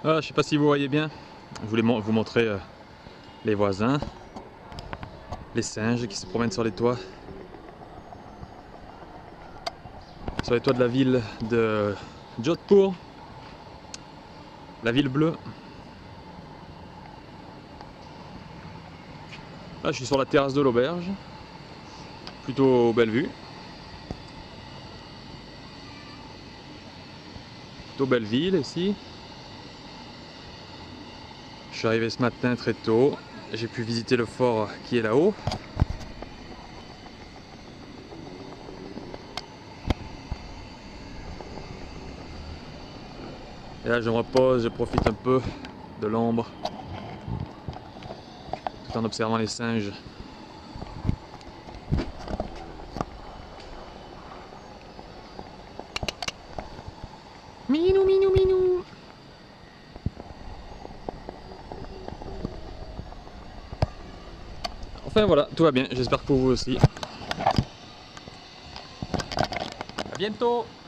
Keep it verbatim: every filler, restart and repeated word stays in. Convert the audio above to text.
Ah, je ne sais pas si vous voyez bien, je voulais vous montrer euh, les voisins, les singes qui se promènent sur les toits. Sur les toits de la ville de Jodhpur, la ville bleue. Là, je suis sur la terrasse de l'auberge, plutôt belle vue. Plutôt belle ville ici. Je suis arrivé ce matin très tôt, j'ai pu visiter le fort qui est là-haut. Et là je me repose, je profite un peu de l'ombre tout en observant les singes. Minou, minou, minou. Enfin voilà, tout va bien, j'espère que pour vous aussi. À bientôt.